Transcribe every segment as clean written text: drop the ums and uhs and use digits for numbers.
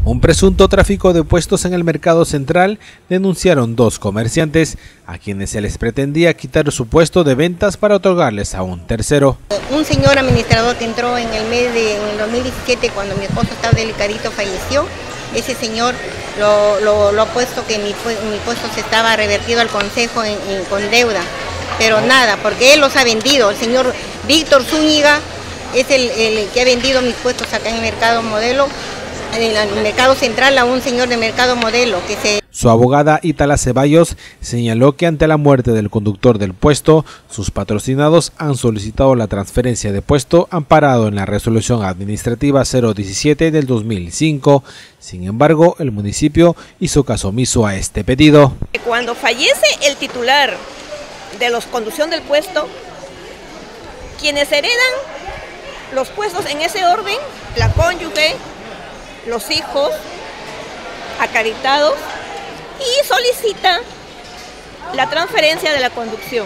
Un presunto tráfico de puestos en el mercado central denunciaron dos comerciantes a quienes se les pretendía quitar su puesto de ventas para otorgarles a un tercero. Un señor administrador que entró en el 2017, cuando mi esposo estaba delicadito, falleció. Ese señor lo ha puesto que mi puesto se estaba revertido al consejo con deuda, pero nada, porque él los ha vendido. El señor Víctor Zúñiga es el que ha vendido mis puestos acá en el mercado modelo, en el mercado central, a un señor de mercado modelo que se... Su abogada Itala Ceballos señaló que ante la muerte del conductor del puesto, sus patrocinados han solicitado la transferencia de puesto amparado en la resolución administrativa 017 del 2005. Sin embargo, el municipio hizo caso omiso a este pedido. Cuando fallece el titular de la conducción del puesto, quienes heredan los puestos en ese orden, la cónyuge, los hijos acreditados, y solicita la transferencia de la conducción.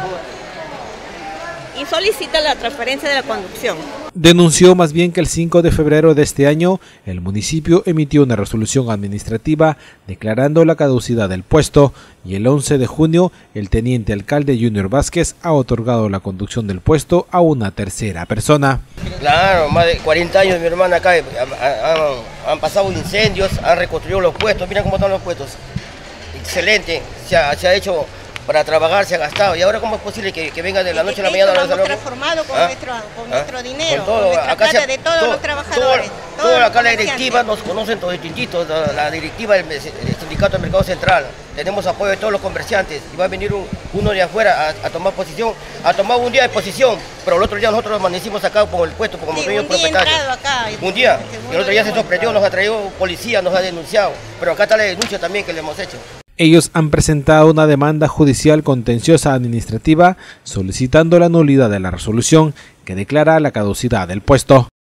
Denunció más bien que el 5 de febrero de este año, el municipio emitió una resolución administrativa declarando la caducidad del puesto y el 11 de junio el teniente alcalde Junior Vázquez ha otorgado la conducción del puesto a una tercera persona. Claro, más de 40 años mi hermana acá, han pasado incendios, han reconstruido los puestos, mira cómo están los puestos. Excelente, se ha hecho para trabajar, se ha gastado. ¿Y ahora cómo es posible que venga de la noche a la mañana? Lo hemos transformado con nuestro dinero, con nuestra acá plata de todos los trabajadores. Acá la directiva nos conocen todos distintos, la directiva del sindicato del mercado central. Tenemos apoyo de todos los comerciantes y va a venir uno de afuera a tomar posición, a tomar un día de posición, pero el otro día nosotros amanecimos acá con el puesto, como dueños propietarios. Un día, y el otro día se sorprendió, nos ha traído policía, nos ha denunciado, pero acá está la denuncia también que le hemos hecho. Ellos han presentado una demanda judicial contenciosa administrativa solicitando la nulidad de la resolución que declara la caducidad del puesto.